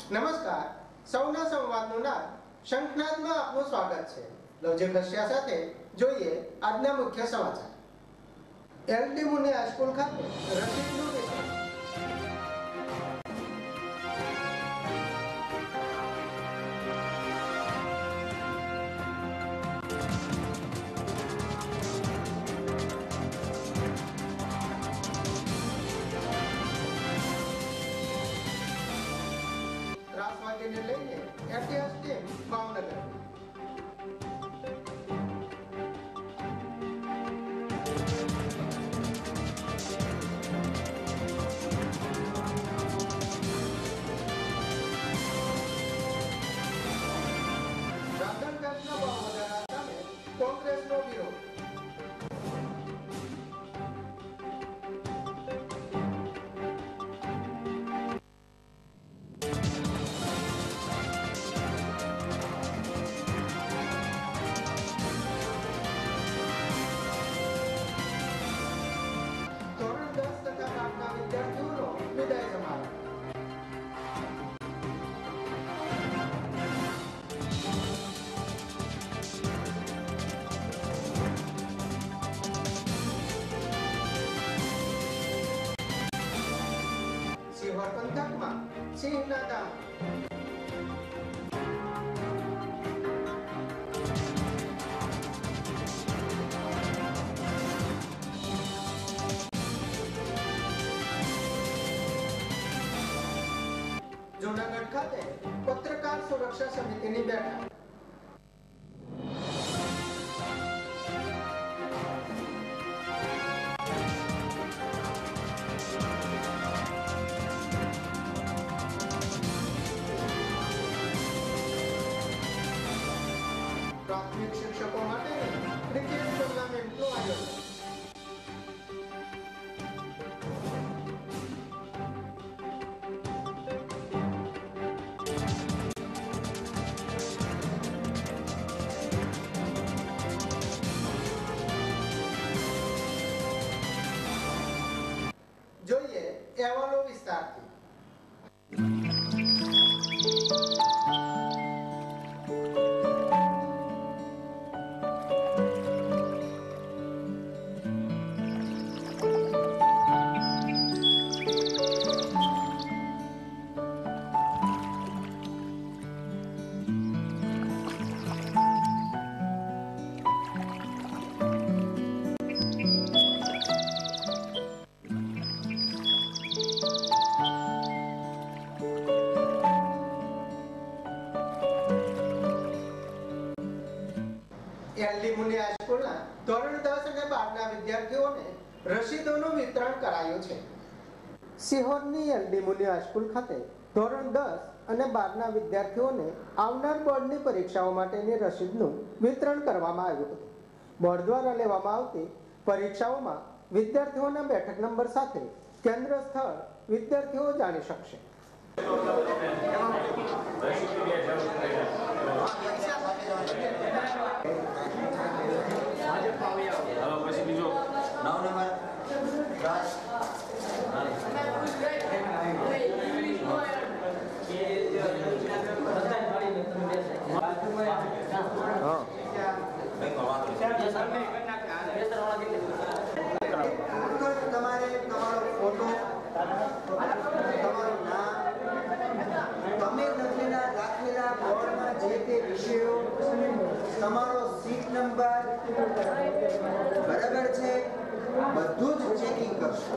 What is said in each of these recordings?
નમસ્કાર, સૌના સંવાદનું નાદ શંખનાદમાં આપનું સ્વાગત છે. લવજી કશ્યા સાથે જોઈએ આજના મુખ્ય સમાચાર. એલડી મુનિ હાઈસ્કૂલ ખાતે રસીદનું વિતરણ. ત્રાસવાદીને લઈને એટીએસ ટીમ ભાવનગર. રાંધણગઢના ભાવ વધારા સામે કોંગ્રેસનો વિરોધ. ધોરણ 10 તથા બારના વિદ્યાર્થીઓનો વિદાય સમારોહ. સિહોર પંથકમાં સિંહના ધામ. જૂનાગઢ ખાતે પત્રકાર સુરક્ષા સમિતિની બેઠક. પ્રાથમિક શિક્ષકો માટે ક્રિકેટ ટુર્નામેન્ટનું આયોજન. જોઈએ અહેવાલો વિસ્તારથી. એલડી મુનિ હાઈસ્કૂલના ધોરણ 10 અને 12ના વિદ્યાર્થીઓને રસીદોનું વિતરણ કરાયું છે. સિહોરની એલડી મુનિ હાઈસ્કૂલ ખાતે ધોરણ 10 અને 12ના વિદ્યાર્થીઓને આવનાર બોર્ડની પરીક્ષાઓ માટેની રસીદનું વિતરણ કરવામાં આવ્યું હતું. બોર્ડ દ્વારા લેવામાં આવતી પરીક્ષાઓમાં વિદ્યાર્થીઓના બેઠક નંબર સાથે કેન્દ્ર સ્થળ વિદ્યાર્થીઓ જાણી શકશે. તમારે તમારો ફોટો, તમારું નામ, તમે લખેલા રાખેલા બોર્ડમાં જે તે વિષયો, તમારો સીટ નંબર બરાબર છે, બધું જ ચેકિંગ કરશો.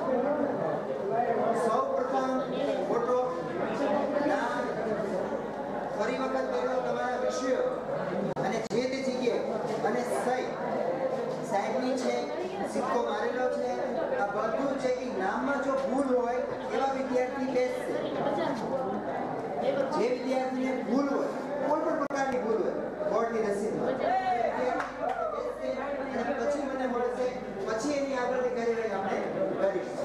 સૌપ્રથમ ફોટો, નામ, ફરી વખત પહેલો તમારા વિષયો અને જે તે જગ્યાએ અને સહી સાહેબની છે, સિક્કો મારેલો છે, આ બધું ચેકિંગ. નામમાં જો ભૂલ હોય એવા વિદ્યાર્થી બેસશે. જે વિદ્યાર્થીને ભૂલ હોય, કોઈ પણ પ્રકારની ભૂલ હોય બોર્ડની રસીદમાં, પછી મને મળશે, પછી એની આગળની કાર્યવાહી આપણે કરીશું.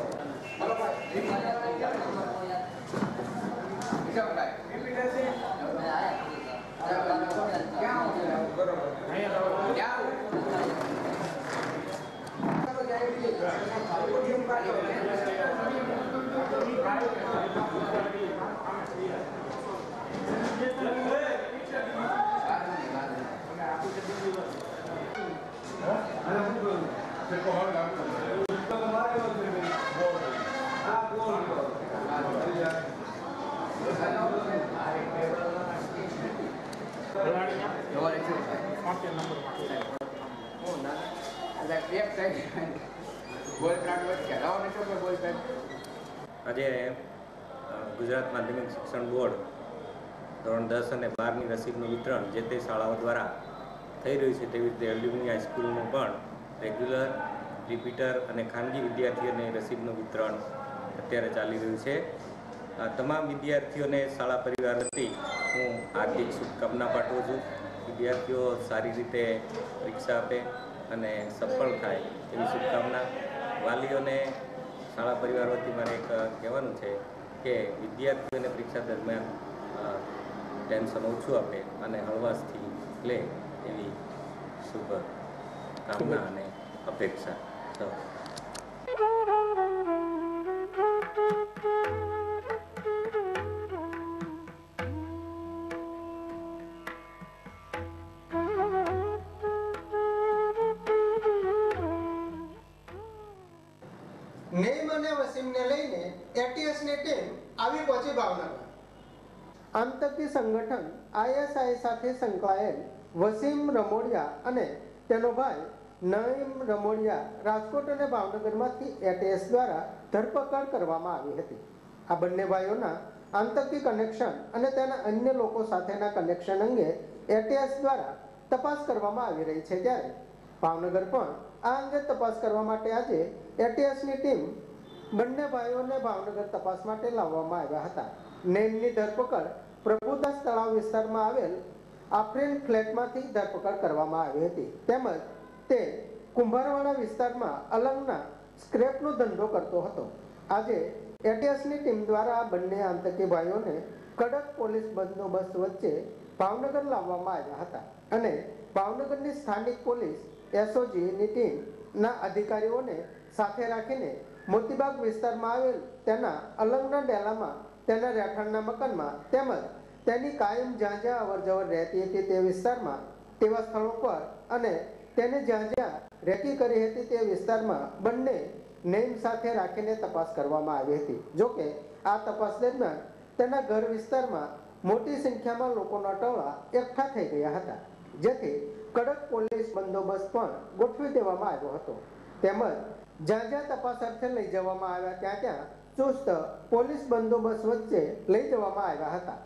આજે ગુજરાત માધ્યમિક શિક્ષણ બોર્ડ ધોરણ 10 અને 12ની રસીદનું વિતરણ જે તે શાળાઓ દ્વારા થઈ રહ્યું છે. તેવી રીતે એલડી હાઈસ્કૂલનું પણ રેગ્યુલર, રિપીટર અને ખાનગી વિદ્યાર્થીઓને રસીદનું વિતરણ અત્યારે ચાલી રહ્યું છે. તમામ વિદ્યાર્થીઓને શાળા પરિવાર વતી હું હાર્દિક શુભકામના પાઠવું છું. વિદ્યાર્થીઓ સારી રીતે પરીક્ષા આપે અને સફળ થાય એવી શુભકામના. વાલીઓને શાળા પરિવાર વતી મારે એક કહેવાનું છે કે વિદ્યાર્થીઓને પરીક્ષા દરમિયાન ટેન્શન ઓછું આપે અને હળવાશથી લે એવી શુભ કામના અને અપેક્ષા. નેમ અને વસીમને લઈને એટીએસની ટીમ આવી પહોંચી ભાવનગર. આતંકી સંગઠન આઈએસઆઈ સાથે સંકળાયેલ વસીમ રમોડિયા અને તેનો ભાઈ નઈમ રમોડિયા રાજકોટ અને ભાવનગરમાંથી એટીએસ દ્વારા ધરપકડ કરવામાં આવી હતી. આ બંને ભાઈઓના આતંકી કનેક્શન અને તેના અન્ય લોકો સાથેના કનેક્શન અંગે એટીએસ દ્વારા તપાસ કરવામાં આવી રહી છે. ત્યારે ભાવનગર પણ આ અંગે તપાસ કરવા માટે આજે એટીએસની ટીમ બંને ભાઈઓને ભાવનગર તપાસ માટે લાવવામાં આવ્યા હતા. નેમની ધરપકડ પ્રભુદાસ તળાવ વિસ્તારમાં આવેલ આફરીન ફ્લેટમાંથી ધરપકડ કરવામાં આવી હતી. તેમજ તે કુંભારવાડા વિસ્તારમાં અલંગના સ્ક્રેપનો ધંધો કરતો હતો. આજે એટીએસની ટીમ દ્વારા આ બંને આતંકી ભાઈઓને કડક પોલીસ બંદોબસ્ત વચ્ચે ભાવનગર લાવવામાં આવ્યા હતા અને ભાવનગરની સ્થાનિક પોલીસ એસઓજીની ટીમના અધિકારીઓને સાથે રાખીને મોતીબાગ વિસ્તારમાં આવેલ તેના અલંગના ડેલામાં તેના રહેઠાણના મકાનમાં તેમજ તેની કાયમ જ્યાં જ્યાં અવરજવર રહેતી હતી તે વિસ્તારમાં તેવા સ્થળો પર અને તેને જ્યાં જ્યાં રેકી કરી હતી તે વિસ્તારમાં બંને નેમ સાથે રાખીને તપાસ કરવામાં આવી હતી. જોકે આ તપાસ દરમિયાન તેના ઘર વિસ્તારમાં મોટી સંખ્યામાં લોકોના ટોળા એકઠા થઈ ગયા હતા, જેથી કડક પોલીસ બંદોબસ્ત પણ ગોઠવી દેવામાં આવ્યો હતો. તેમજ જ્યાં જ્યાં તપાસ અર્થે લઈ જવામાં આવ્યા ત્યાં ત્યાં ચુસ્ત પોલીસ બંદોબસ્ત વચ્ચે લઈ જવામાં આવ્યા હતા.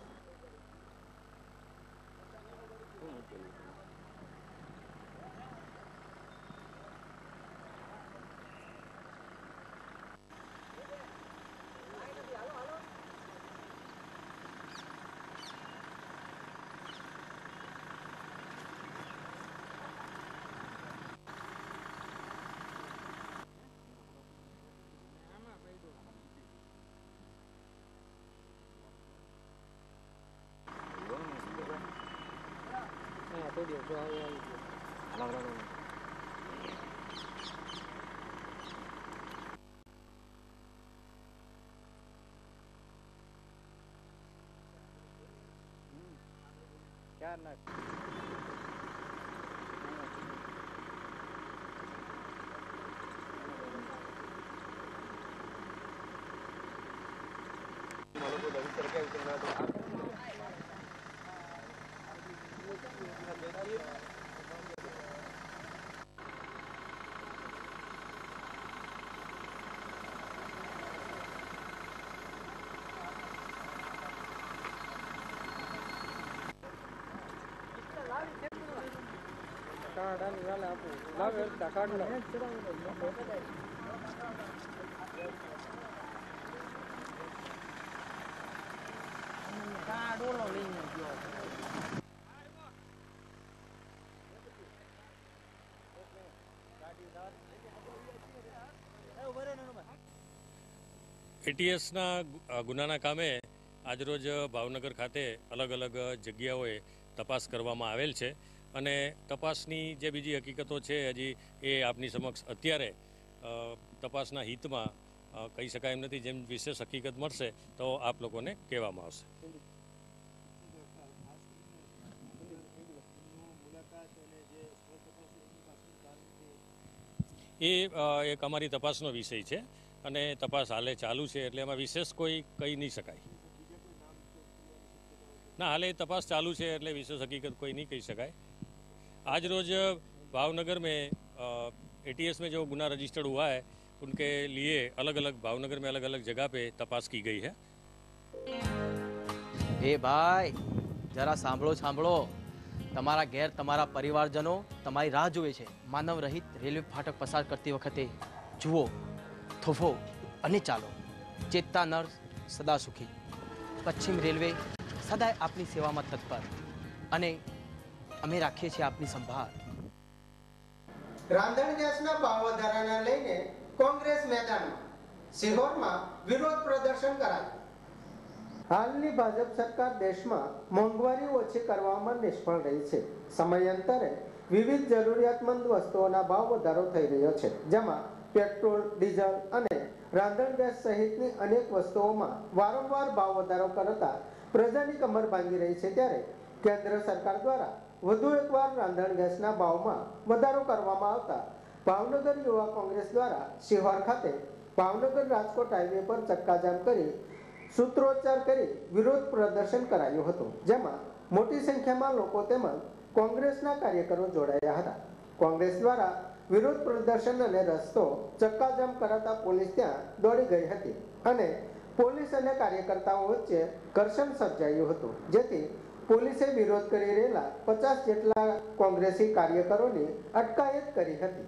એટીએસના ગુનાના કામે આજરોજ ભાવનગર ખાતે અલગ અલગ જગ્યાઓએ તપાસ કરવામાં આવેલ છે અને તપાસની જે બીજી હકીકતો છે હજી એ આપની સમક્ષ અત્યારે તપાસના હિતમાં કહી શકાય એમ નથી. જેમ વિશેષ હકીકત મળશે તો આપ લોકોને કહેવામાં આવશે. એ એક અમારી તપાસનો વિષય છે અને તપાસ હાલે ચાલુ છે, એટલે એમાં વિશેષ કોઈ કહી નહીં શકાય. ના, હાલે તપાસ ચાલુ છે એટલે વિશેષ હકીકત કોઈ નહીં કહી શકાય. આજ રોજ ભાવનગર में ATS में जो गुना रजिस्टर्ड हुआ है उनके लिए अलग अलग भावनगर में अलग अलग जगह पे तपास की गई है। ए भाई जरा सांभळो सांभळो તમારા ઘેર તમારા પરિવારજનો તમારી રાહ જોવે છે। માનવ રહિત રેલવે ફાટક પસાર કરતી વખતે જુઓ, થોભો અને ચાલો। ચેતતા નર સદા સુખી। પશ્ચિમ રેલવે સદાય આપની સેવામાં તત્પર અને અમે રાખીએ છીએ આપની સંભાળ। રાંધણ ગેસના ભાવ વધારાને લઈને કોંગ્રેસ મેદાનમાં, સિહોરમાં વિરોધ પ્રદર્શન કરાયું। હાલની ભાજપ સરકાર દેશમાં મોંઘવારી ઓછી કરવામાં નિષ્ફળ રહી છે। સમયાંતરે વિવિધ જરૂરિયાતમંદ વસ્તુઓના ભાવ વધારો થઈ રહ્યો છે, જેમાં પેટ્રોલ, ડીઝલ અને રાંધણ ગેસ સહિતની અનેક વસ્તુઓમાં વારંવાર ભાવ વધારો કરતા પ્રજાની કમર ભાંગી રહી છે। ત્યારે કેન્દ્ર સરકાર દ્વારા વધુ એકવાર રાંધણ ગેસના ભાવમાં વધારો કરવામાં આવતા ભાવનગર યુવા કોંગ્રેસ દ્વારા સિહોર ખાતે ભાવનગર રાજકોટ હાઈવે પર ચક્કાજામ કરી સૂત્રોચ્ચાર કરી વિરોધ પ્રદર્શન કરાયું હતું, જેમાં મોટી સંખ્યામાં લોકો તેમજ કોંગ્રેસના કાર્યકરો જોડાયા હતા। કોંગ્રેસ દ્વારા વિરોધ પ્રદર્શન અને રસ્તો ચક્કાજામ કરાતા પોલીસ ત્યાં દોડી ગઈ હતી અને પોલીસ અને કાર્યકર્તાઓ વચ્ચે ઘર્ષણ સર્જાયું હતું, જેથી પોલીસે વિરોધ કરી રહેલા 50 જેટલા કોંગ્રેસી કાર્યકરોની અટકાયત કરી હતી।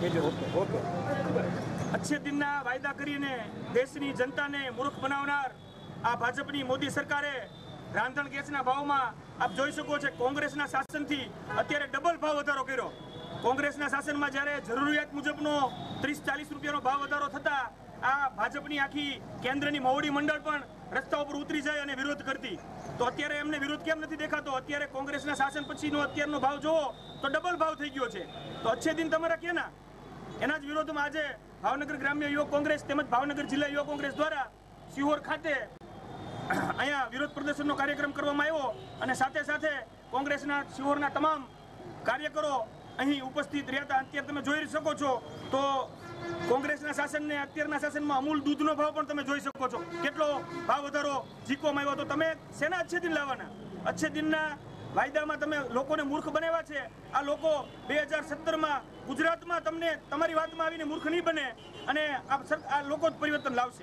કહેજો. અચ્છે દિનના વાયદા કરીને દેશની જનતાને મૂર્ખ બનાવનાર આ ભાજપની મોદી સરકારે રાંધણ ગેસના ભાવમાં આપ જોઈ શકો છો કોંગ્રેસના શાસનથી અત્યારે ડબલ ભાવ વધારો કર્યો. કોંગ્રેસના શાસનમાં જ્યારે જરૂરિયાત મુજબનો 30-40 રૂપિયાનો ભાવ વધારો થતા આ ભાજપની આખી કેન્દ્રની મોવડી મંડળ પણ રસ્તા ઉપર ઉતરી જાય અને વિરોધ કરતી. તો અત્યારે એમને વિરોધ કેમ નથી દેખાતો? અત્યારે કોંગ્રેસના શાસન પછીનો અત્યારનો ભાવ જોવો તો ડબલ ભાવ થઈ ગયો છે. તો અચ્છે દિન તમારા કેના? એના જ વિરોધમાં આજે ભાવનગર ગ્રામ્ય યુવક કોંગ્રેસ તેમજ ભાવનગર જિલ્લા યુવક કોંગ્રેસ દ્વારા સિહોર ખાતે અહીંયા વિરોધ પ્રદર્શનનો કાર્યક્રમ કરવામાં આવ્યો અને સાથે સાથે કોંગ્રેસના સિહોરના તમામ કાર્યકરો અહીં ઉપસ્થિત રહ્યા હતા. અત્યારે તમે જોઈ શકો છો તો કોંગ્રેસના શાસનને અત્યારના શાસનમાં અમૂલ દૂધનો ભાવ પણ તમે જોઈ શકો છો કેટલો ભાવ વધારો ઝીકવામાં આવ્યો. તો તમે શેના અચ્છે દિન લાવવાના? અચ્છે દિનના વાયદામાં તમે લોકોને મૂર્ખ બનાવ્યા છે. આ લોકો 2017માં ગુજરાતમાં તમને તમારી વાતમાં આવીને મૂર્ખ નહીં બને અને આ લોકો જ પરિવર્તન લાવશે.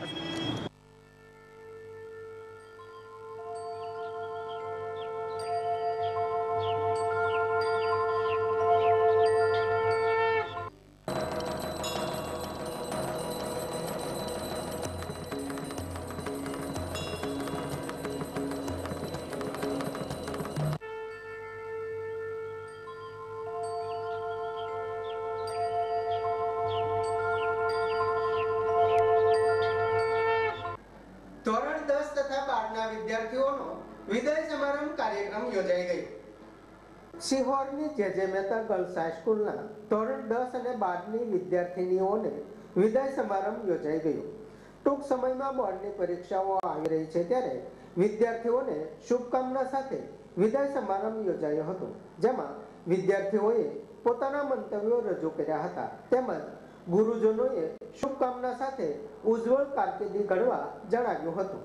ધોરણ 10 તથા 12ના વિદ્યાર્થીઓનો વિદાય સમારંભ કાર્યક્રમ યોજાઈ ગયો. સિહોરની જે મહેતા ગર્લ્સ હાઈસ્કૂલના ધોરણ 10 અને 12ની વિદ્યાર્થીનીઓને વિદાય સમારંભ યોજાઈ ગયો. ટૂંક સમયમાં બોર્ડની પરીક્ષાઓ આવી રહી છે ત્યારે વિદ્યાર્થીઓને શુભકામના સાથે વિદાય સમારંભ યોજાયો હતો, જેમાં વિદ્યાર્થીઓએ પોતાના મંતવ્યો રજૂ કર્યા હતા તેમજ ગુરુજનોએ શુભકામના સાથે ઉજ્જવળ કારકિર્દી ઘડવા જણાવ્યું હતું.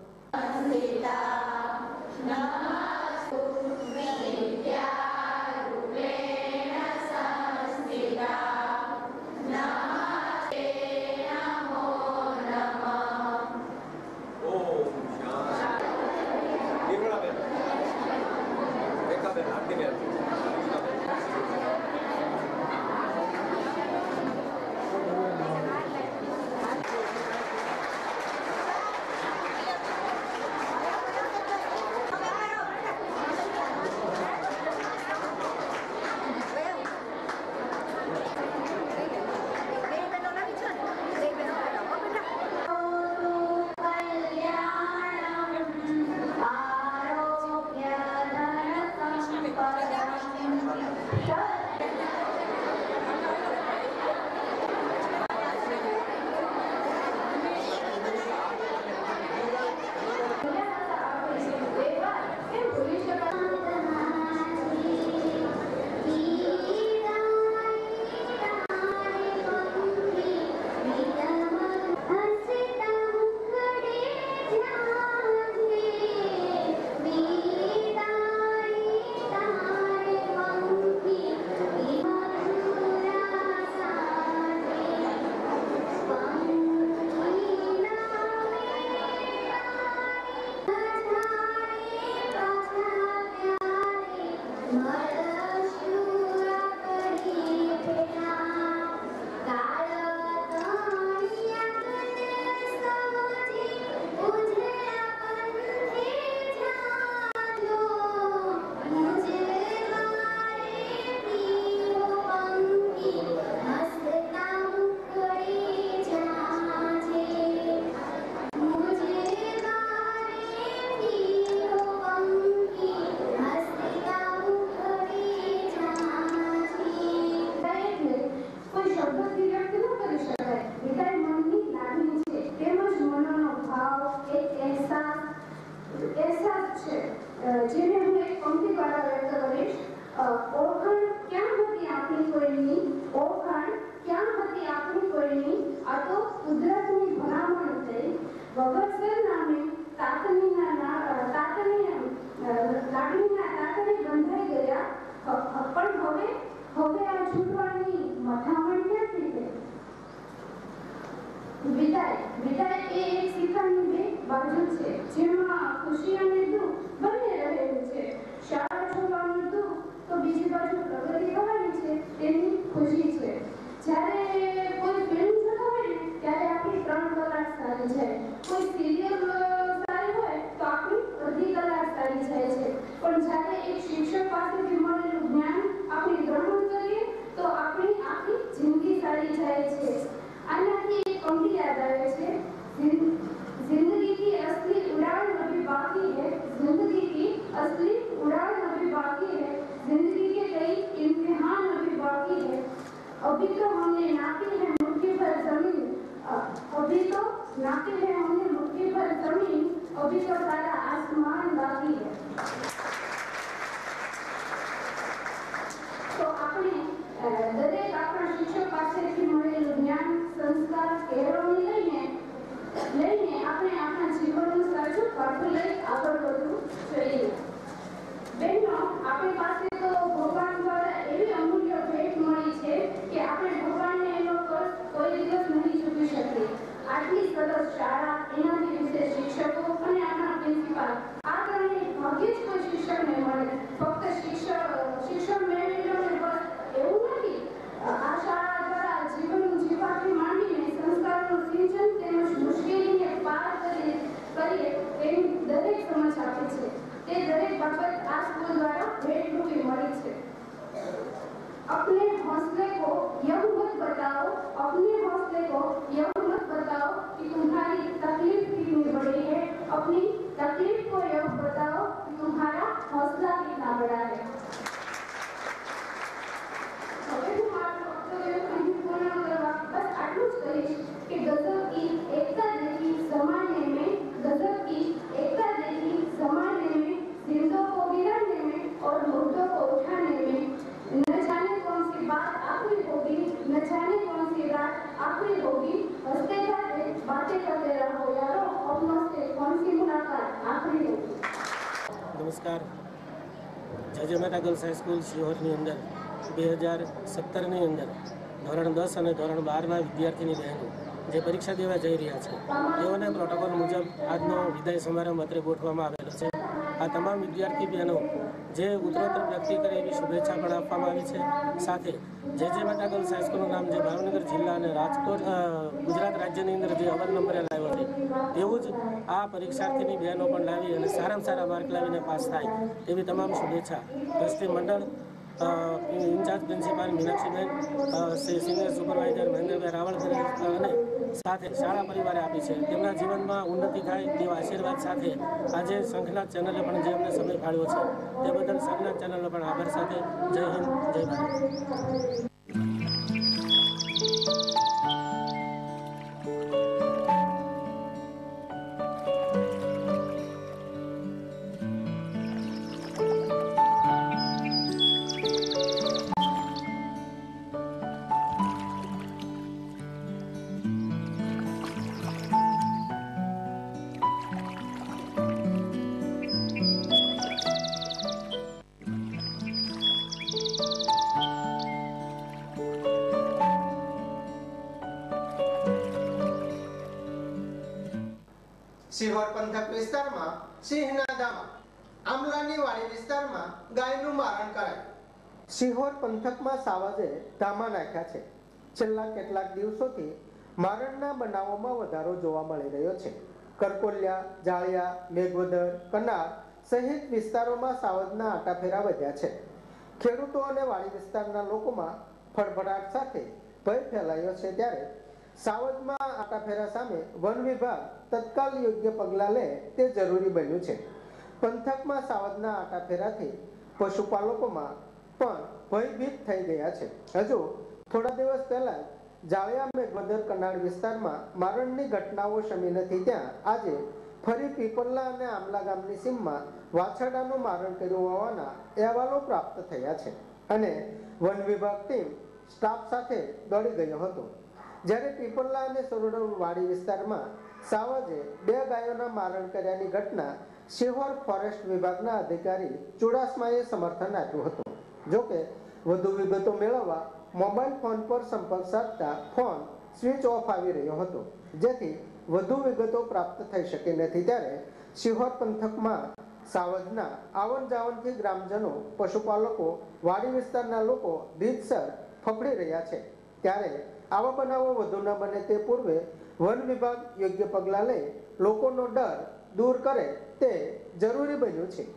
अभी तो सारा आसमान बाकी है। तो આપણે દરેક આપણા શિક્ષક પાસેથી મળેલું જ્ઞાન, સંસ્કાર, કેળવણી લઈને આપણે આપણા જીવનનું સાચું પાઠ લઈ આગળ વધવું જોઈએ। બહેનો, આપણી પાસે તો ભગવાન દ્વારા એવી અમૂલ્ય ભેટ મળી છે કે આપણે ભગવાનને એનો કર્જ કોઈ દિવસ નહીં ચૂકવી શકીએ। આટલી સરસ શાળા, એનાથી વિશેષ શિક્ષકો અને આપણા પ્રિન્સિપાલ, આ ત્રણેય ભાગ્યે જ કોઈ શિક્ષકને મળે। ફક્ત શિક્ષણ મેળવીને બસ એવું નથી। આ શાળા દ્વારા જીવનનું જીવાથી માંડીને સંસ્કારનું સિંચન તેમજ મુશ્કેલીને પાર કરીએ એવી દરેક સમજ આપે છે। તે દરેક બાબત આ સ્કૂલ દ્વારા ભેટરૂપે મળી છે। अपने हौसले को यह मत बताओ, अपने हौसले को यह मत बताओ कि तुम्हारी तकलीफ कितनी बड़ी है। अपनी तकलीफ को यह बताओ कि तुम्हारा हौसला कितना बड़ा है। હવે હું મારું વક્તવ્ય અહીં પૂર્ણ કરવા બસ આટલું જ કહીશ કે ગઝલ की एकता देखी जमाने में, गजब की एकता देखी जमाने में, जिंदों को गिराने में और मुर्दों को उठाने में। न जाने कौन सी बात आखिरी होगी, न जाने कौन सी रात आखिरी होगी। हंसते गाते बातें करते रहो यारो, अपनों से कौन सी मुलाकात आखिरी होगी। नमस्कार। जय माता गर्ल्स हाईस्कूल શિહોરની અંદર 2017ની અંદર ધોરણ 10 અને ધોરણ 12ના વિદ્યાર્થીની બહેનો જે પરીક્ષા દેવા જઈ રહ્યા છે તેઓને પ્રોટોકોલ મુજબ આજનો વિદાય સમારંભ અત્રે ગોઠવવામાં આવેલો છે। આ તમામ વિદ્યાર્થી બહેનો જે ઉત્તરોત્તર પ્રગતિ કરે એવી શુભેચ્છા પણ આપવામાં આવી છે। સાથે જે માતા ગર્લ્સ હાઈસ્કૂલનું નામ જે ભાવનગર જિલ્લા અને રાજકોટ ગુજરાત રાજ્યની અંદર જે અવર નંબરે લાવ્યો છે તેવું જ આ પરીક્ષાર્થીની બહેનો પણ લાવી અને સારામાં સારા માર્ક લાવીને પાસ થાય તેવી તમામ શુભેચ્છા ટ્રસ્ટી મંડળ, incharge principal Meenakshiben, senior supervisor Mahendrabhai Raval અને સાથે શાળા પરિવારે આપી છે। તેમના જીવનમાં ઉન્નતિ થાય તેવા આશીર્વાદ સાથે આજે સંઘનાથ ચેનલે પણ જે અમને સમય ફાળ્યો છે તે બદલ સંઘનાથ ચેનલનો પણ આભાર સાથે જય હિન્દ, જય ભારત। સિહોર પંથક વિસ્તારમાં સિંહના ધામા આમલાની વાડી વિસ્તારમાં ગાયનું મારણ કરાયું। સિહોર પંથકમાં સાવજે ધામા નાખ્યા છે। છેલ્લા કેટલાક દિવસોથી મારણના બનાવોમાં વધારો જોવા મળી રહ્યો છે। કરકોલિયા, જાળિયા, મેઘવદર, કનાર સહિત વિસ્તારોમાં સાવજના આટાફેરા વધ્યા છે। ખેડૂતો અને વાડી વિસ્તારના લોકોમાં ફળફળાટ સાથે ભય ફેલાયો છે। ત્યારે સાવજમાં આટાફેરા સામે વન વિભાગ તત્કાલ યોગ્ય પગલાં લે તે જરૂરી બન્યું છે। પંથકમાં સાવજના આટાફેરાથી પશુપાલકોમાં પણ ભયભીત થઈ ગયા છે। હજુ થોડા દિવસ પહેલા જાળિયા મેઘવદર કનાળ વિસ્તારમાં મારણની ઘટનાઓ શમી નથી, ત્યાં આજે ફરી પીપળલા અને આમલા ગામની સીમમાં વાછરડાનું મારણ કર્યું હોવાના અહેવાલો પ્રાપ્ત થયા છે અને વન વિભાગ ટીમ સ્ટાફ સાથે દોડી ગયો હતો। જ્યારે પીપળલા અને સરોડર વાડી વિસ્તારમાં સાવજે 2 ગાયોના મારણ કર્યાની ઘટના સિહોર ફોરેસ્ટ વિભાગના અધિકારી ચુડાસમાએ સમર્થન આપ્યું હતું। જોકે વધુ વિગતો મેળવવા મોબાઈલ ફોન પર સંપર્ક સાધતા ફોન સ્વિચ ઓફ આવી રહ્યો હતો, જેથી વધુ વિગતો પ્રાપ્ત થઈ શકી નથી। ત્યારે સિહોર પંથકમાં સાવજના આવન જાવનથી ગ્રામજનો, પશુપાલકો, વાડી વિસ્તારના લોકો રીતસર ફફડી રહ્યા છે। ત્યારે આવા બનાવો વધુ ન બને તે પૂર્વે વન વિભાગ યોગ્ય પગલાં લઈ લોકોનો ડર દૂર કરે તે જરૂરી બન્યું છે।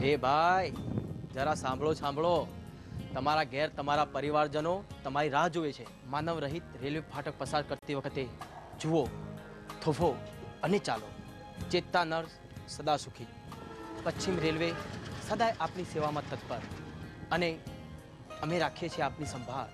હે ભાઈ, જરા સાંભળો. તમારા ઘેર તમારા પરિવારજનો તમારી રાહ જુએ છે. માનવ રહિત રેલવે ફાટક પસાર કરતી વખતે જુઓ, થોભો અને ચાલો. ચેતતા નર સદા સુખી. પશ્ચિમ રેલવે સદાય આપની સેવામાં તત્પર, અને અમે રાખીએ છીએ આપની સંભાળ.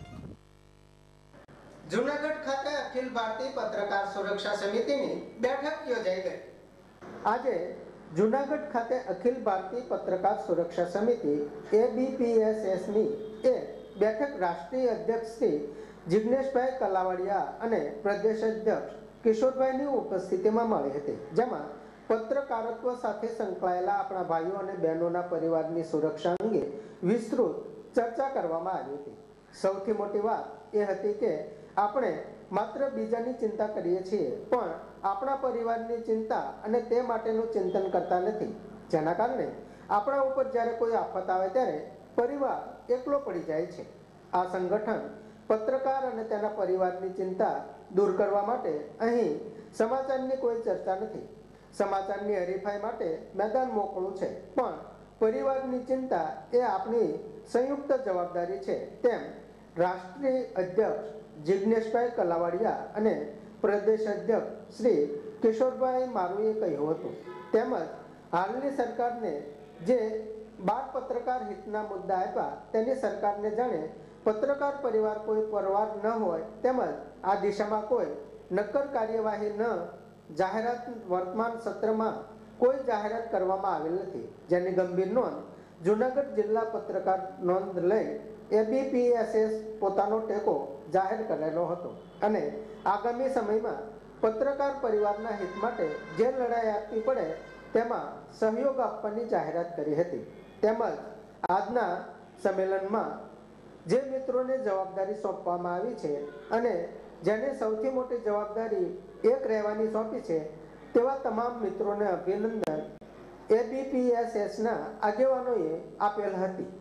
જૂનાગઢ ખાતે અખિલ ભારતીય પત્રકાર સુરક્ષા સમિતિની બેઠક યોજાઈ ગઈ. આજે જૂનાગઢ ખાતે અખિલ ભારતીય પત્રકાર સુરક્ષા સમિતિ ABPSSની એક બેઠક રાષ્ટ્રીય અધ્યક્ષ શ્રી જિગ્નેશભાઈ કલાવાડિયા અને પ્રદેશ અધ્યક્ષ કિશોરભાઈની ઉપસ્થિતિમાં મળી હતી, જેમાં પત્રકારત્વ સાથે સંકળાયેલા આપણા ભાઈઓ અને બહેનોના પરિવારની સુરક્ષા અંગે વિસ્તૃત ચર્ચા કરવામાં આવી હતી. સૌથી મોટી વાત એ હતી કે આપણે માત્ર બીજાની ચિંતા કરીએ છીએ, પણ આપણા પરિવારની ચિંતા અને તે માટેનું ચિંતન કરતા નથી, જેના કારણે આપણા ઉપર જ્યારે કોઈ આફત આવે ત્યારે પરિવાર એકલો પડી જાય છે. આ સંગઠન પત્રકાર અને તેના પરિવારની ચિંતા દૂર કરવા માટે અહીં સમાચારની કોઈ ચર્ચા નથી. સમાચારની હરીફાઈ માટે મેદાન મોકળું છે, પણ પરિવારની ચિંતા એ આપણી સંયુક્ત જવાબદારી છે, તેમ રાષ્ટ્રીય અધ્યક્ષ જિગ્નેશભાઈ કલાવાડિયા અને પ્રદેશ અધ્યક્ષ શ્રી કિશોરભાઈ મારુએ કહ્યું હતું. તેમજ હાલની સરકારને જે 12 પત્રકાર હિતના મુદ્દા આપ્યા તેની સરકારને જાણે પત્રકાર પરિવાર કોઈ પરવાર ન હોય, તેમજ આ દિશામાં કોઈ નક્કર કાર્યવાહી ન જાહેરાત વર્તમાન સત્રમાં કોઈ જાહેરાત કરવામાં આવેલ નથી, જેની ગંભીર નોંધ જૂનાગઢ જિલ્લા પત્રકાર નોંધ લઈ ABPSS પોતાનો ટેકો જાહેર કરેલો હતો અને આગામી સમયમાં પત્રકાર પરિવારના હિત માટે જે લડાઈ આપવી પડે તેમાં સહયોગ આપવાની જાહેરાત કરી હતી. તેમજ આજના સંમેલનમાં જે મિત્રોને જવાબદારી સોંપવામાં આવી છે અને જેને સૌથી મોટી જવાબદારી એક રહેવાની સોંપી છે તેવા તમામ મિત્રોને અભિનંદન ABPSSના આગેવાનોએ આપેલ હતી.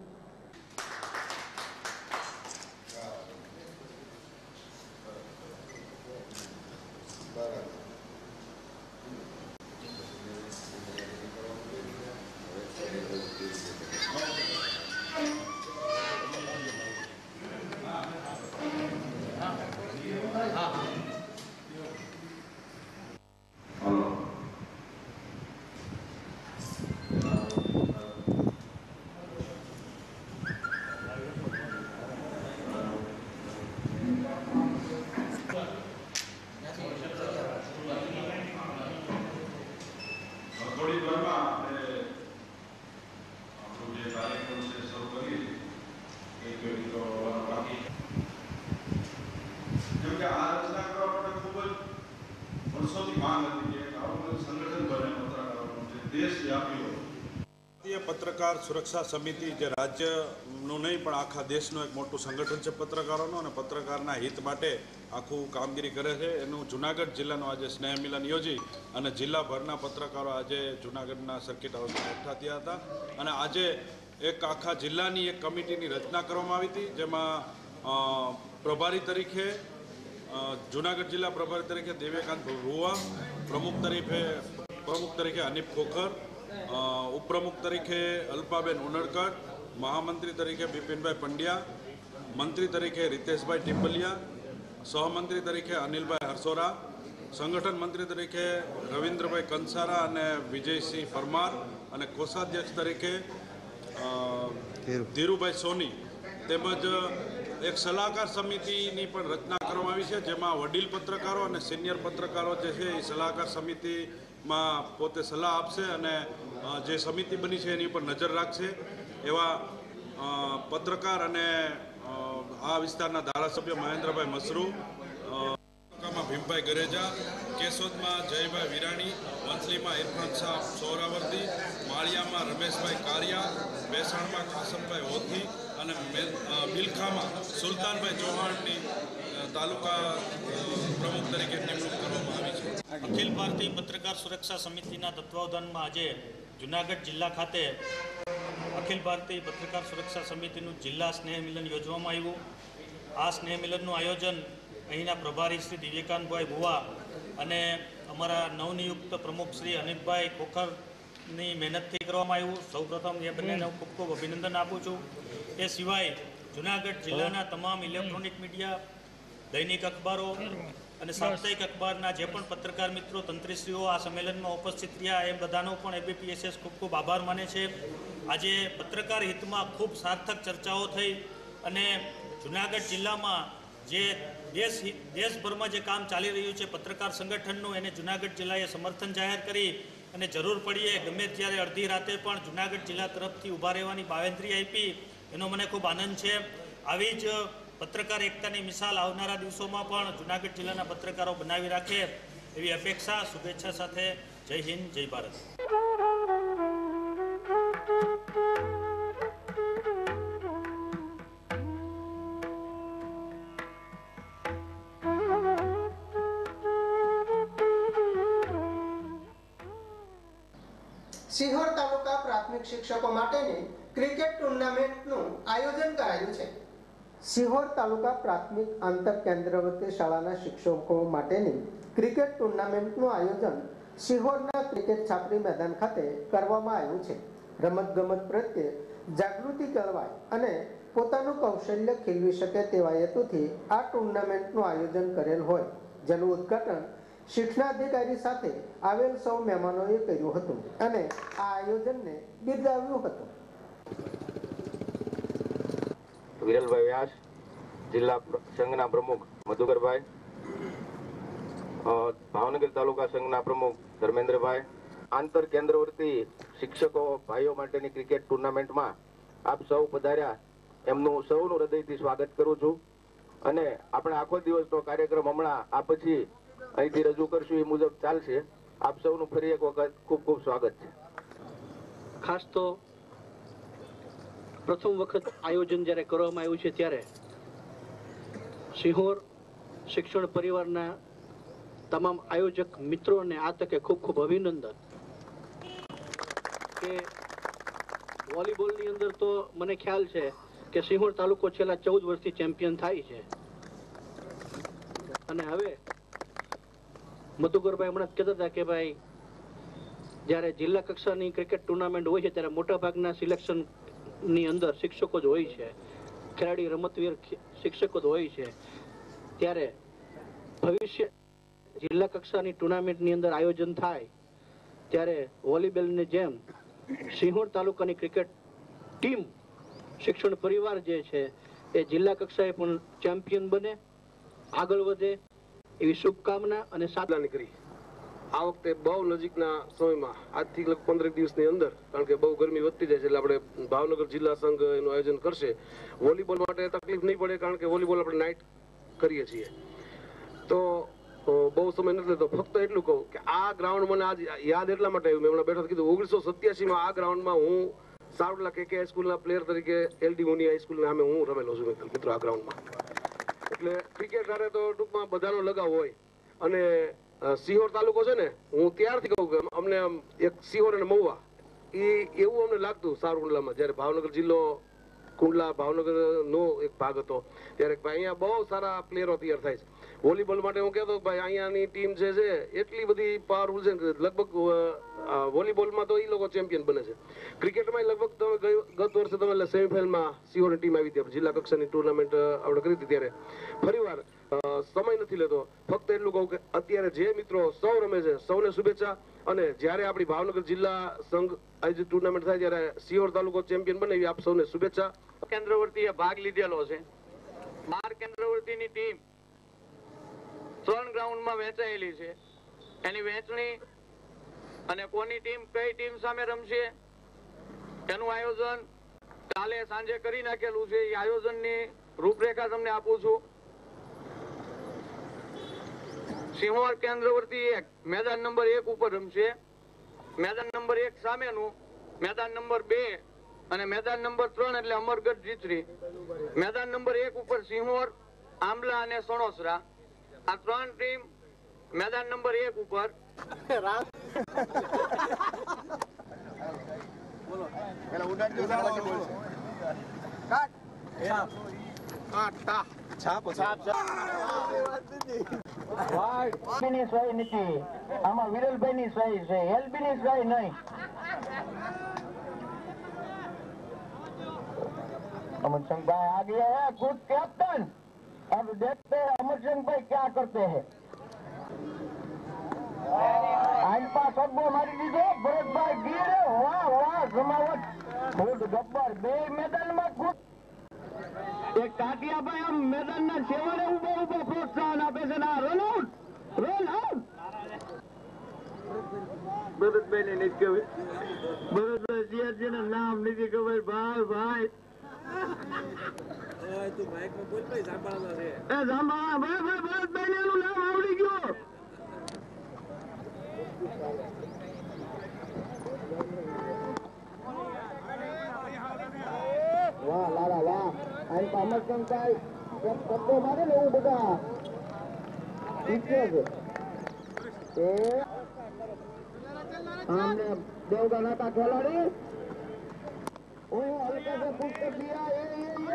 પત્રકાર સુરક્ષા સમિતિ જે રાજ્યનું નહીં પણ આખા દેશનું એક મોટું સંગઠન છે પત્રકારોનું, અને પત્રકારના હિત માટે આખું કામગીરી કરે છે. એનું જૂનાગઢ જિલ્લાનું આજે સ્નેહ મિલન યોજી અને જિલ્લાભરના પત્રકારો આજે જૂનાગઢના સર્કિટ હાઉસમાં એકઠા થયા હતા. અને આજે એક આખા જિલ્લાની એક કમિટીની રચના કરવામાં આવી હતી, જેમાં પ્રભારી તરીકે જૂનાગઢ જિલ્લા પ્રભારી તરીકે દેવ્યકાંત ભુવા, પ્રમુખ તરીકે હનીફ ખોખર, ઉપપ્રમુખ તરીકે અલ્પાબેન ઉનડકટ, મહામંત્રી તરીકે બિપિનભાઈ પંડ્યા, મંત્રી તરીકે રીતેશભાઈ ટિમ્બલિયા, સહમંત્રી તરીકે અનિલભાઈ હરસોરા, સંગઠન મંત્રી તરીકે રવિન્દ્રભાઈ કંસારા અને વિજયસિંહ પરમાર, અને કોષાધ્યક્ષ તરીકે ધીરુભાઈ સોની, તેમજ એક સલાહકાર સમિતિની પણ રચના કરવામાં આવી છે, જેમાં વડીલ પત્રકારો અને સિનિયર પત્રકારો જે છે એ સલાહકાર સમિતિમાં પોતે સલાહ આપશે અને જે સમિતિ બની છે એની ઉપર નજર રાખશે. એવા પત્રકાર અને આ વિસ્તારના ધારાસભ્ય મહેન્દ્રભાઈ મસરૂ, ભીમભાઈ ગરેજા, કેશોદમાં જયભાઈ વિરાણી, વંથલીમાં ઇરફાન શાહ સોહરાવર્દી, માળિયામાં રમેશભાઈ કારિયા, ભેસાણમાં કાસમભાઈ હોથી અને મિલખામાં સુલતાનભાઈ ચૌહાણની તાલુકા પ્રમુખ તરીકે નિમણૂક કરવામાં આવી છે. અખિલ ભારતીય પત્રકાર સુરક્ષા સમિતિના તત્વાવધાનમાં આજે જૂનાગઢ જિલ્લા ખાતે અખિલ ભારતીય પત્રકાર સુરક્ષા સમિતિનું જિલ્લા સ્નેહ મિલન યોજવામાં આવ્યું. આ સ્નેહ મિલનનું આયોજન અહીંના પ્રભારી શ્રી દિવ્યકાંતભાઈ ભુવા અને અમારા નવનિયુક્ત પ્રમુખ શ્રી હનીફભાઈ ખોખર ની મહેનતથી કરવામાં આવ્યું. સૌપ્રથમ એ બંનેને હું ખૂબ ખૂબ અભિનંદન આપું છું. એ સિવાય જુનાગઢ જિલ્લાના તમામ ઇલેક્ટ્રોનિક મીડિયા, દૈનિક અખબારો અને સાપ્તાહિક અખબારના જે પણ પત્રકાર મિત્રો, તંત્રીશ્રીઓ આ સંમેલનમાં ઉપસ્થિત રહ્યા, એ બધાનો પણ એબીપીએસએસ ખૂબ ખૂબ આભાર માને છે. આજે પત્રકાર હિતમાં ખૂબ સાર્થક ચર્ચાઓ થઈ અને જુનાગઢ જિલ્લામાં જે દેશભરમાં જે કામ ચાલી રહ્યું છે પત્રકાર સંગઠનનું, એને જુનાગઢ જિલ્લાએ સમર્થન જાહેર કરી અને જરૂર પડીએ ગમે ત્યારે અડધી રાતે પણ જુનાગઢ જિલ્લા તરફથી ઊભા રહેવાની બાંહેધરી આપી. એનો મને ખૂબ આનંદ છે. આવી જ પત્રકાર એકતાની મિસાલ આવનારા દિવસોમાં પણ જુનાગઢ જિલ્લાના પત્રકારો બનાવી રાખે એવી અપેક્ષા, શુભેચ્છા સાથે જય હિન્દ, જય ભારત. સિહોર તાલુકા પ્રાથમિક શિક્ષકો માટેની ક્રિકેટ ટુર્નામેન્ટનું આયોજન કરાયું છે. સિહોર તાલુકા પ્રાથમિક આંતર કેન્દ્રવર્તી શાળાના શિક્ષકો માટેની ક્રિકેટ ટુર્નામેન્ટનું આયોજન સિહોરના ક્રિકેટ છાપરી મેદાન ખાતે કરવામાં આવ્યું છે. રમતગમત પ્રત્યે જાગૃતિ કેળવાય અને પોતાનું કૌશલ્ય ખીલવી શકે તેવા હેતુથી આ ટુર્નામેન્ટનું આયોજન કરેલ હોય, જેનું ઉદ્ઘાટન શિક્ષણાધિકારી સાથે આવેલ સૌ મહેમાનોએ કર્યું હતું અને આ આયોજનને બિરદાવ્યું હતું. વિરલભાઈ વ્યાસ, જિલ્લા સંઘના પ્રમુખ મધુકરભાઈ, ભાવનગર તાલુકા સંઘના પ્રમુખ ધર્મેન્દ્રભાઈ, આંતર કેન્દ્રવર્તી શિક્ષકો ભાઈઓ માટેની ક્રિકેટ ટુર્નામેન્ટમાં આપ સૌ પધાર્યા, એમનું સૌનું હૃદયથી સ્વાગત કરું છું. અને આપણે આખો દિવસનો કાર્યક્રમ હમણાં આ પછી અહીંથી રજૂ કરશું, એ મુજબ ચાલશે. આપ સૌનું ફરી એક વખત ખૂબ ખૂબ સ્વાગત છે. ખાસ તો પ્રથમ વખત આયોજન જ્યારે કરવામાં આવ્યું છે ત્યારે સિહોર શિક્ષણ પરિવારના તમામ આયોજક મિત્રોને આ તકે ખૂબ ખૂબ અભિનંદન. કે વોલીબોલની અંદર તો મને ખ્યાલ છે કે સિહોર તાલુકો છેલ્લા 14 વર્ષથી ચેમ્પિયન થાય છે. અને હવે મધુકરભાઈ હમણાં કહેતા હતા કે ભાઈ જ્યારે જિલ્લા કક્ષાની ક્રિકેટ ટુર્નામેન્ટ હોય છે ત્યારે મોટા ભાગના સિલેક્શનની અંદર શિક્ષકો જ હોય છે, ખેલાડી રમતવીર શિક્ષકો જ હોય છે. ત્યારે ભવિષ્ય જિલ્લા કક્ષાની ટુર્નામેન્ટની અંદર આયોજન થાય ત્યારે વોલીબોલની જેમ સિહોર તાલુકાની ક્રિકેટ ટીમ શિક્ષણ પરિવાર જે છે એ જિલ્લા કક્ષાએ પણ ચેમ્પિયન બને, આગળ વધે એવી શુભકામના અને સાધના કરી. આ વખતે બહુ નજીકના સમયમાં આજથી 15 દિવસની અંદર, કારણ કે બહુ ગરમી વધતી જાય છે, એટલે આપણે ભાવનગર જિલ્લા સંઘ એનું આયોજન કરશે. વોલીબોલ માટે તકલીફ નહીં પડે, કારણ કે વોલીબોલ આપણે નાઇટ કરીએ છીએ, તો બહુ સમય નથી લેતો. ફક્ત એટલું કહું કે આ ગ્રાઉન્ડ મને આજ યાદ એટલા માટે આવ્યું, મેં હમણાં બેઠા કીધું 1987માં આ ગ્રાઉન્ડમાં હું સાવડલા KK હાઈસ્કૂલના પ્લેયર તરીકે LD મુની હાઈસ્કૂલના સામે હું રમેલો છું મિત્રો આ ગ્રાઉન્ડમાં. એટલે ક્રિકેટ સાથે તો ટૂંકમાં બધાનો લગાવ હોય. અને સિહોર તાલુકો છે ને, હું ત્યારથી કહું કે અમને એક સિહોર અને મહુવા એવું અમને લાગતું સાવરકુંડલામાં, જ્યારે ભાવનગર જિલ્લો કુંડલા ભાવનગરનો એક ભાગ હતો ત્યારે ભાઈ અહીંયા બહુ સારા પ્લેયરો તૈયાર થાય છે. વોલીબોલ માટે હું કહેતો ભાઈ અહીંયાની ટીમ જે છે એટલી બધી પાવરફુલ છે, લગભગ વોલીબોલમાં તો એ લોકો ચેમ્પિયન બને છે. ક્રિકેટમાં લગભગ તમે ગત વર્ષે તમે સેમીફાઇનલમાં સિહોરની ટીમ આવી હતી, જિલ્લા કક્ષાની ટુર્નામેન્ટ આપણે કરી હતી. ત્યારે ફરીવાર સમય નથી લેતો, ફક્ત એટલું કહું કે અત્યારે જે મિત્રો સૌ રમે છે સૌને શુભેચ્છા. અને જ્યારે આપણી ભાવનગર જિલ્લા સંઘ આયોજિત ટુર્નામેન્ટ થાય ત્યારે સિહોર તાલુકો ચેમ્પિયન બને એવી આપ સૌને શુભેચ્છા. કેન્દ્રવર્તીએ ભાગ લીધેલો છે. 12 કેન્દ્રવર્તીની ટીમ 3 ગ્રાઉન્ડમાં વહેંચાયેલી છે. એની વહેંચણી અને કોની ટીમ કઈ ટીમ સામે રમશે એનું આયોજન કાલે સાંજે કરી નાખેલું છે. એ આયોજનની રૂપરેખા તમને આપું છું. સિહોર કેન્દ્રવર્તી 1 મેદાન નંબર 1 ઉપર રમશે. મેદાન નંબર 1 સામેનું મેદાન નંબર 2 અને મેદાન નંબર 3 એટલે અમરગઢ જીચરી. મેદાન નંબર 1 ઉપર સિહોર, આંબલા અને સણોસરા, આ 3 ટીમ મેદાન નંબર 1 ઉપર. આમાં વિરલભાઈ ની સહી છે, LB ની સહી નહીં. अमर सिंह भाई आ गया है खुद कैप्टन। अब देखते हैं अमर सिंह भाई क्या करते हैं। शब्दों मारी दीजिए भरत भाई गिर। वाह वाह जमावट खुद गब्बर बे मैदान में खुद एक काटिया भाई हम मैदान ना सेवाने उभो उभो प्रोत्साहन आपे છે ના રન આઉટ ભરતભાઈ ને નથી ખબર ભરતભાઈ જીઆરજી ના નામ નથી ખબર ભાઈ ભાઈ તું માઈક માં બોલ ભાઈ સાંભળવા છે એ સાંભળવા ભાઈ ભાઈ ભરતભાઈ ને એનું નામ આવડી ગયો વાહ લાલા વાહ આ અમર સિંહ ભાઈ શબ્દો મારે ને એવું બધા શીખ્યો છે हमने देवगना का खिलाड़ी हल्के से पुश कर दिया ये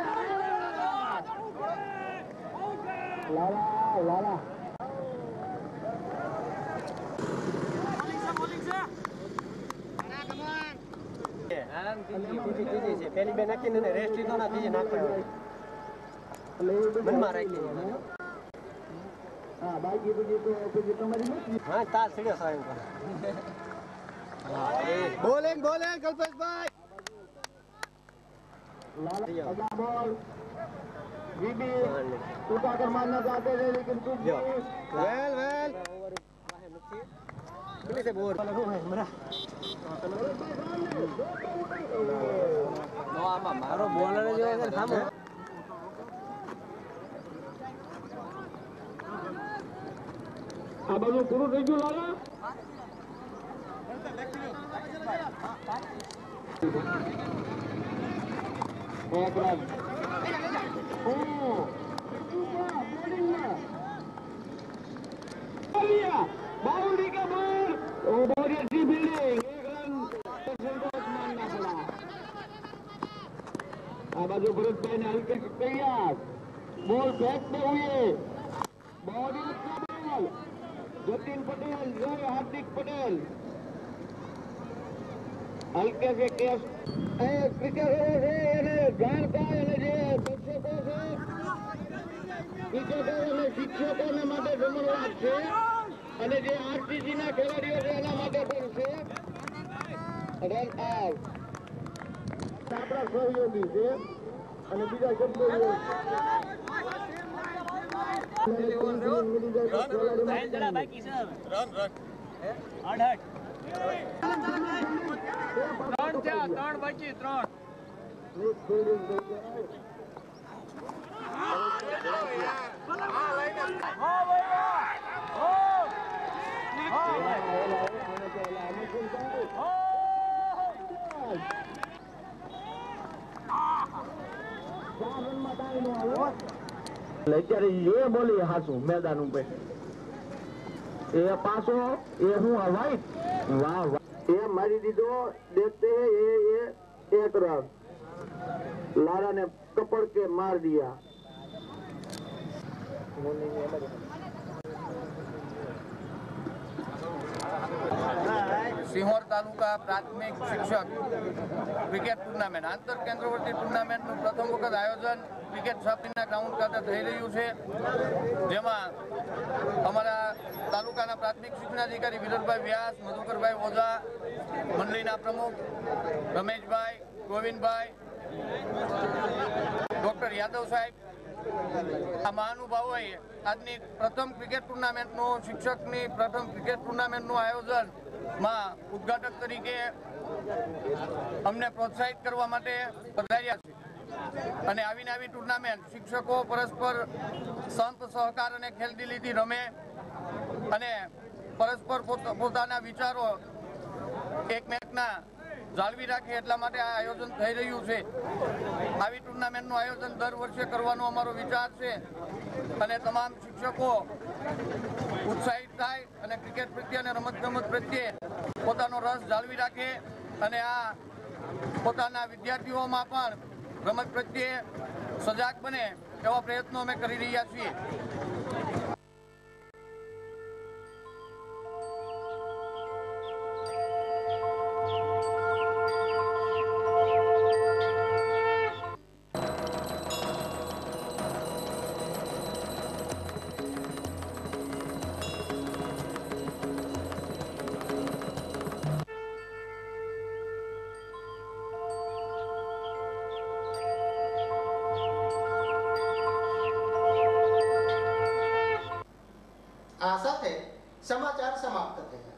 लाला लाला પેલી બે નાખીને રેસ્ટ લીધો ના બીજી નાખવાનો મનમાં રાખી હા બાકી બધી તમારી હા તાર સીડ્યો સાહેબ બોલિંગ બોલિંગ કલ્પેશભાઈ अगला बॉल बीबी उठाकर मारना चाहते थे लेकिन વેલ વેલ કેટલી છે બોર આમાં મારો બોલર જેવો છે સામે આ બધું પૂરું થઈ ગયું લાલા एक रन बाउंड्री का बॉल बहुत ही अच्छी फील्डिंग एक रन मानना पड़ा अब बाजू भरत भाई ने हल्के से तैयार बॉल फेंकते हुए बहुत ही अच्छा बॉल जतिन पटेल जय हार्दिक पटेल हल्के से केस ક્રિકેટરો છે એને જાણતા અને જે દર્શકો છે ક્રિકેટરો અને શિક્ષકોને માટે જમણવાર છે અને જે આરસીસી ના ખેલાડીઓ છે એના માટે પણ છે રન આઉટ આપણા સહયોગી છે અને બીજા શબ્દો ત્રણ બાકી ત્રણ અત્યારે એ બોલી હાસું મેદાન ઉપર એ પાછો એ હું વાઈટ વાહ વાહ એ મારી દીધો देखते हैं ये एक रन लारा ने कपड़ के मार दिया સિહોર તાલુકા પ્રાથમિક શિક્ષક ક્રિકેટ ટુર્નામેન્ટ આંતર કેન્દ્રવર્તી ટુર્નામેન્ટનું પ્રથમ વખત આયોજન ક્રિકેટ શોપિંગના ગ્રાઉન્ડ ખાતે થઈ રહ્યું છે જેમાં અમારા તાલુકાના પ્રાથમિક શિક્ષણાધિકારી વિરલભાઈ વ્યાસ મધુકરભાઈ ઓઝા મંડળીના પ્રમુખ રમેશભાઈ ગોવિંદભાઈ ડોક્ટર યાદવ સાહેબ આ મહાનુભાવોએ આજની પ્રથમ ક્રિકેટ ટુર્નામેન્ટનું શિક્ષકની પ્રથમ ક્રિકેટ ટુર્નામેન્ટનું આયોજન માં ઉદ્ઘાટક તરીકે અમને પ્રોત્સાહિત કરવા માટે પધાર્યા છે અને આવીને આવી ટુર્નામેન્ટ શિક્ષકો પરસ્પર સંપ સહકાર અને ખેલદિલીથી રમે અને પરસ્પર પોતાના વિચારો એકમેકના જાળવી રાખે એટલા માટે આ આયોજન થઈ રહ્યું છે આવી ટુર્નામેન્ટનું આયોજન દર વર્ષે કરવાનો અમારો વિચાર છે અને તમામ શિક્ષકો ઉત્સાહિત થાય અને ક્રિકેટ પ્રત્યે અને રમતગમત પ્રત્યે પોતાનો રસ જાળવી રાખે અને આ પોતાના વિદ્યાર્થીઓમાં પણ રમત પ્રત્યે સજાગ બને એવા પ્રયત્નો અમે કરી રહ્યા છીએ સમાચાર સમાપ્ત થયા.